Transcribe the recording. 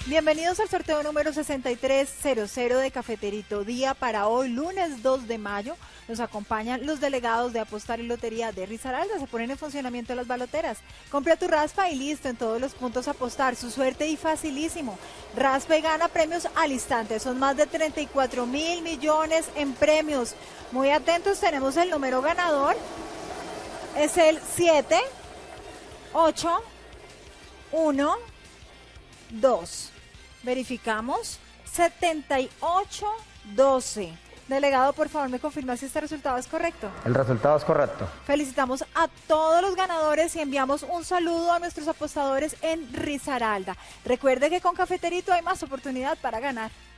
Bienvenidos al sorteo número 6300 de Cafeterito. Día para hoy, lunes 2 de mayo. Nos acompañan los delegados de Apostar y Lotería de Risaralda. Se ponen en funcionamiento las baloteras. Compra tu raspa y listo, en todos los puntos apostar. Su suerte y facilísimo. Raspa y gana premios al instante. Son más de 34.000 millones en premios. Muy atentos, tenemos el número ganador. Es el 7, 8, 1, 2. Verificamos. 7812. Delegado, por favor, me confirma si este resultado es correcto. El resultado es correcto. Felicitamos a todos los ganadores y enviamos un saludo a nuestros apostadores en Risaralda. Recuerde que con Cafeterito hay más oportunidad para ganar.